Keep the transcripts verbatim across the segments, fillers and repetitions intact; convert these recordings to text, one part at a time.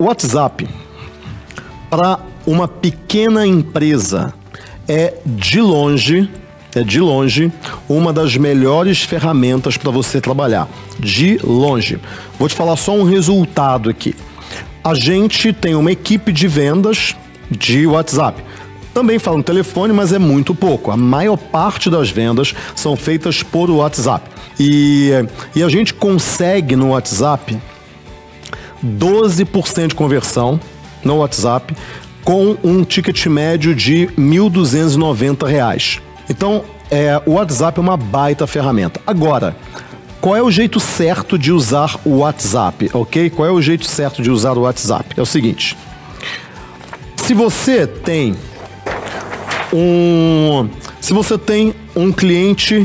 O WhatsApp, para uma pequena empresa, é de longe, é de longe, uma das melhores ferramentas para você trabalhar. De longe. Vou te falar só um resultado aqui. A gente tem uma equipe de vendas de WhatsApp. Também fala no telefone, mas é muito pouco. A maior parte das vendas são feitas por WhatsApp. E, e a gente consegue no WhatsApp doze por cento de conversão no WhatsApp com um ticket médio de mil duzentos e noventa reais. Então, é, o WhatsApp é uma baita ferramenta. Agora, qual é o jeito certo de usar o WhatsApp, ok? Qual é o jeito certo de usar o WhatsApp? É o seguinte, se você tem um, se você tem um cliente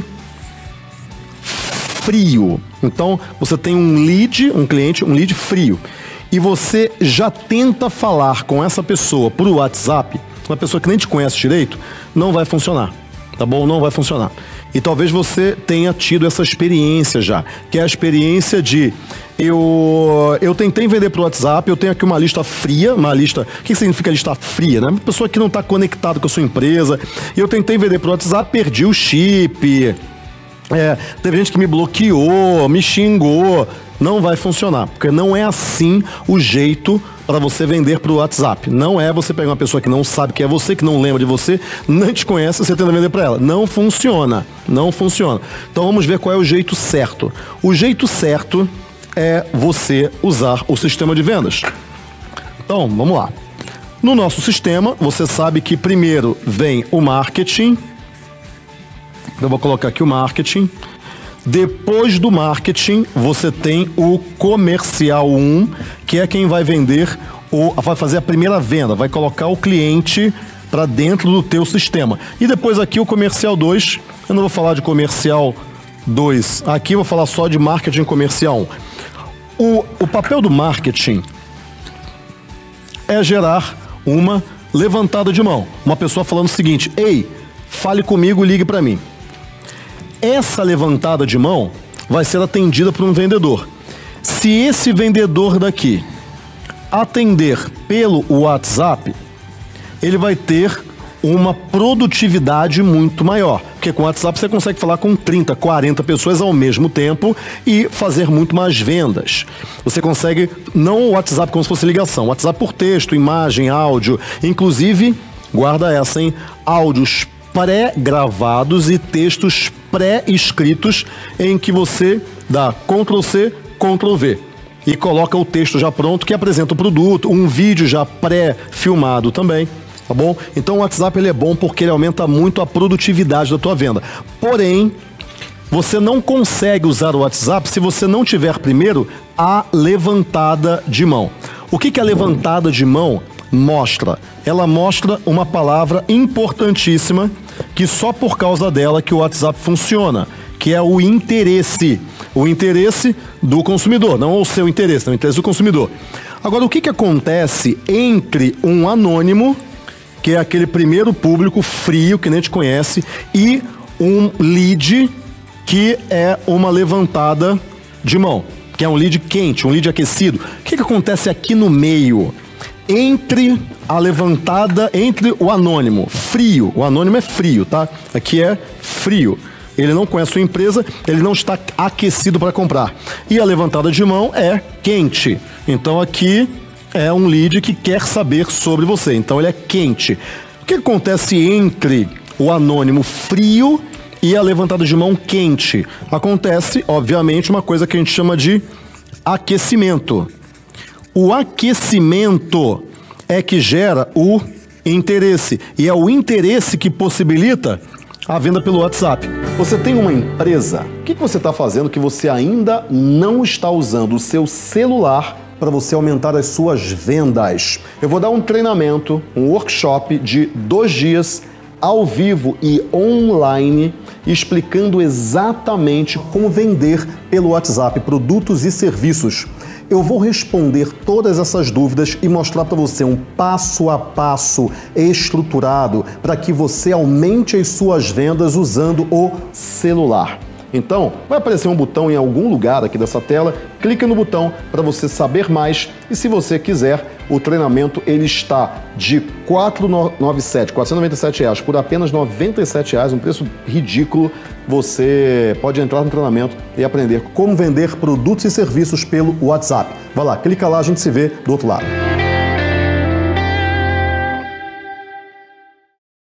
frio, então você tem um lead, um cliente, um lead frio, e você já tenta falar com essa pessoa por WhatsApp, uma pessoa que nem te conhece direito, não vai funcionar, tá bom? Não vai funcionar. E talvez você tenha tido essa experiência já, que é a experiência de eu, eu tentei vender para o WhatsApp, eu tenho aqui uma lista fria, uma lista, o que significa lista fria, né? Uma pessoa que não está conectada com a sua empresa, e eu tentei vender para o WhatsApp, perdi o chip, é, teve gente que me bloqueou, me xingou. Não vai funcionar, porque não é assim o jeito para você vender para o WhatsApp. Não é você pegar uma pessoa que não sabe que é você, que não lembra de você, não te conhece, você tenta vender para ela. Não funciona, não funciona. Então vamos ver qual é o jeito certo. O jeito certo é você usar o sistema de vendas. Então, vamos lá. No nosso sistema, você sabe que primeiro vem o marketing. Eu vou colocar aqui o marketing. Depois do marketing, você tem o comercial um, que é quem vai vender, ou vai fazer a primeira venda, vai colocar o cliente para dentro do teu sistema. E depois aqui o comercial dois, eu não vou falar de comercial dois, aqui eu vou falar só de marketing comercial um. O, o papel do marketing é gerar uma levantada de mão. Uma pessoa falando o seguinte, ei, fale comigo, ligue para mim. Essa levantada de mão vai ser atendida por um vendedor. Se esse vendedor daqui atender pelo WhatsApp, ele vai ter uma produtividade muito maior. Porque com o WhatsApp você consegue falar com trinta, quarenta pessoas ao mesmo tempo e fazer muito mais vendas. Você consegue, não o WhatsApp como se fosse ligação, o WhatsApp por texto, imagem, áudio, inclusive, guarda essa, hein? Áudios pré-gravados e textos pré-escritos em que você dá control C, control V e coloca o texto já pronto que apresenta o produto, um vídeo já pré-filmado também, tá bom? Então o WhatsApp ele é bom porque ele aumenta muito a produtividade da tua venda. Porém, você não consegue usar o WhatsApp se você não tiver primeiro a levantada de mão. O que que a levantada de mão mostra? Ela mostra uma palavra importantíssima que só por causa dela que o WhatsApp funciona, que é o interesse. O interesse do consumidor, não o seu interesse, não o interesse do consumidor. Agora, o que que acontece entre um anônimo, que é aquele primeiro público frio que nem te conhece, e um lead, que é uma levantada de mão, que é um lead quente, um lead aquecido? O que que acontece aqui no meio? Entre a levantada, entre o anônimo, frio, o anônimo é frio, tá? Aqui é frio. Ele não conhece a sua empresa, ele não está aquecido para comprar. E a levantada de mão é quente. Então aqui é um lead que quer saber sobre você, então ele é quente. O que acontece entre o anônimo frio e a levantada de mão quente? Acontece, obviamente, uma coisa que a gente chama de aquecimento. O aquecimento é que gera o interesse, e é o interesse que possibilita a venda pelo WhatsApp. Você tem uma empresa, o que você está fazendo que você ainda não está usando o seu celular para você aumentar as suas vendas? Eu vou dar um treinamento, um workshop de dois dias, ao vivo e online, explicando exatamente como vender pelo WhatsApp produtos e serviços. Eu vou responder todas essas dúvidas e mostrar para você um passo a passo estruturado para que você aumente as suas vendas usando o celular. Então, vai aparecer um botão em algum lugar aqui dessa tela, clica no botão para você saber mais e se você quiser, o treinamento ele está de quatrocentos e noventa e sete, quatrocentos e noventa e sete reais por apenas noventa e sete reais, um preço ridículo. Você pode entrar no treinamento e aprender como vender produtos e serviços pelo WhatsApp. Vai lá, clica lá, a gente se vê do outro lado.